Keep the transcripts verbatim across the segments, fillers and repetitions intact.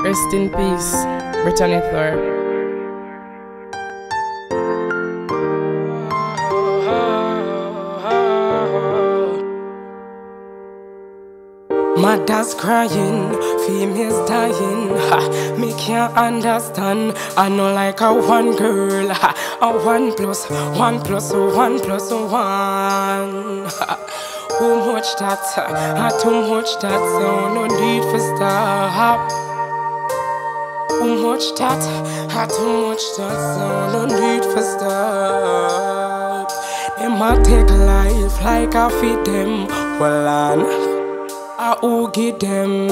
Rest in peace, Brittany Thorpe. Mothers crying, females dying. Ha, me can't understand. I know like a one girl, ha, a one plus one plus one plus one. Ha, too much that, ha, too much that, so no need for stop. Too much that, ha, too much that, so no need for stop. Them a take life like I feed them. Well, on. I who give them.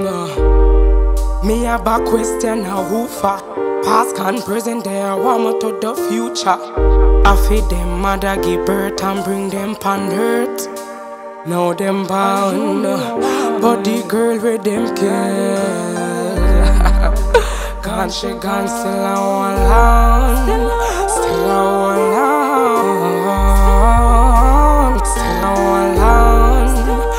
Me have a question, how who for? Past and present, they are warm to the future. I feed them, mother give birth and bring them pan hurt. Now them bound, but the girl with them kill. Gone, she gone, still I want land. Still I want land. Still I want land.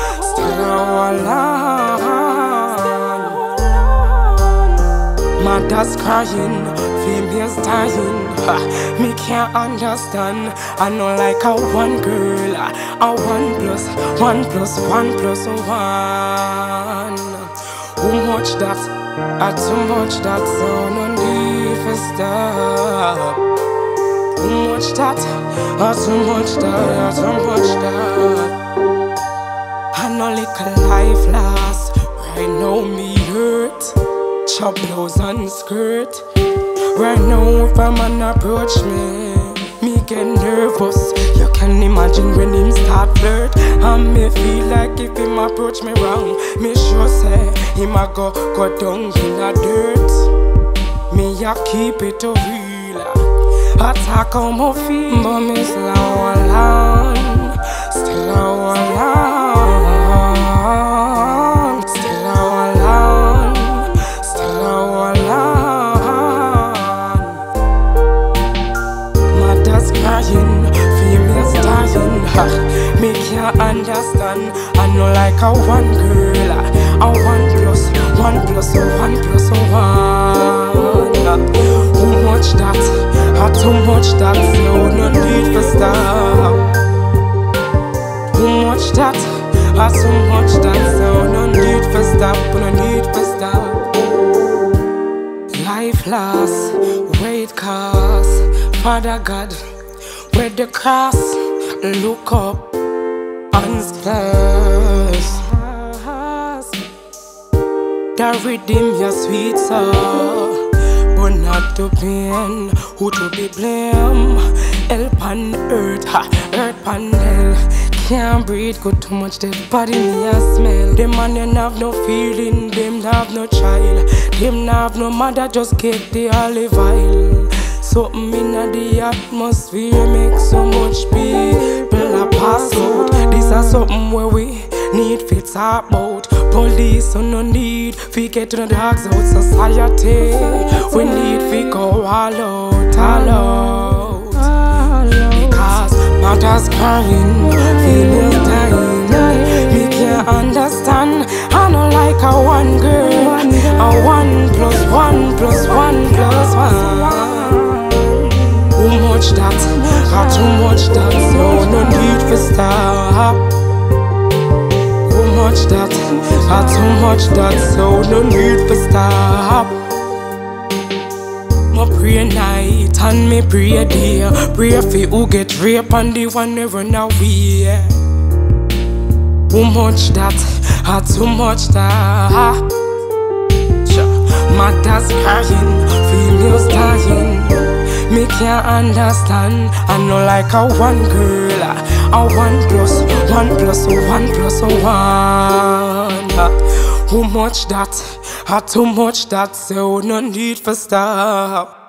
Mothers crying, females dying. Ha, me can't understand. I know like a one girl, a one plus one plus one plus one. Too much that, a too much that, so no need for stop. Too much that, a too much that, a too much that. I know little life last. Right now me hurt. Chop blouse and skirt. Right now if a man approach me, me get nervous. You can imagine when him start flirt. And me feel like if him approach me wrong, me sure say him a go go down in the dirt. Me a keep it a real. Attack on my feet, but me still a want land. Still a want land. Females dying, ha, me can't understand. I know like a one girl, a one plus one plus one plus one. Too much that, a too much that, so no need for stop. Too much that, a too much that, so no need for stop, no need for stop. Life lost, weight cost, Father God. With the cross, look up and splash. The redeem your sweet soul, but not to pain. Who to be blame? Help on earth, ha, earth panel. Can't breathe, got too much dead body me a smell. Them man them have no feeling, them have no child. Them have no mother, just get the olive oil. Something in the atmosphere makes so much people a pass out. This is something where we need to talk about. Police on no need we get to the dogs out society. We need to go all out, all out. Because mothers crying, females dying. Me can't understand. I know like a one girl, a one plus one plus one plus one. Too much that, got too much that, so no need for stop. Too much that, got too much that, so no need for stop. Me pray night and me pray day. Pray for who get raped and the one they run away. Too much that, got too much that. Mothers crying, females dying. Me can't understand. I know like a one girl, a one plus one plus one plus one. Too much that, a too much that, so no need for stop.